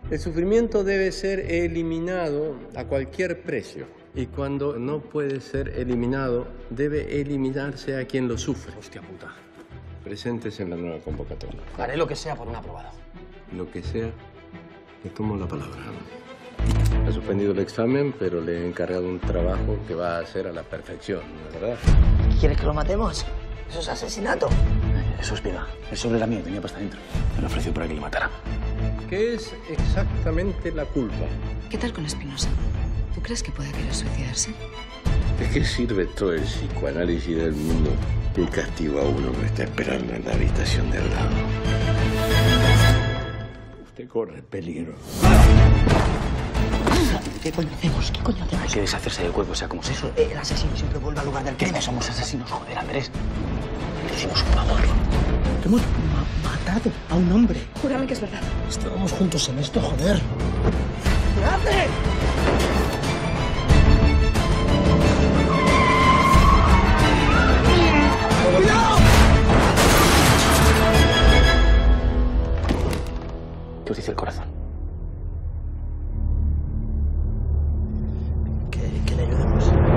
El sufrimiento debe ser eliminado a cualquier precio. Y cuando no puede ser eliminado, debe eliminarse a quien lo sufre. Hostia puta. Presentes en la nueva convocatoria. Haré lo que sea por un aprobado. Lo que sea, le tomo la palabra. Ha suspendido el examen, pero le he encargado un trabajo que va a hacer a la perfección, ¿no es verdad? ¿Quieres que lo matemos? Eso es asesinato. Eso es vida. El sobre era mío, tenía pasta dentro. Me lo ofreció para que le matara. ¿Qué es exactamente la culpa? ¿Qué tal con Espinosa? ¿Tú crees que pueda querer suicidarse? ¿De qué sirve todo el psicoanálisis del mundo y el castigo a uno que está esperando en la habitación de al lado? Usted corre peligro. ¿Qué coño hacemos? ¿Qué coño hacemos? Hay que deshacerse del cuerpo, sea como sea. Eso, el asesino siempre vuelve al lugar del ¿Qué? crimen. No somos asesinos, joder, Andrés. Le hicimos un favor. Que hemos matado a un hombre. Júrame que es verdad. Estábamos juntos en esto, joder. ¿Qué haces? ¡Cuidado! ¿Qué os dice el corazón? Que le ayudemos.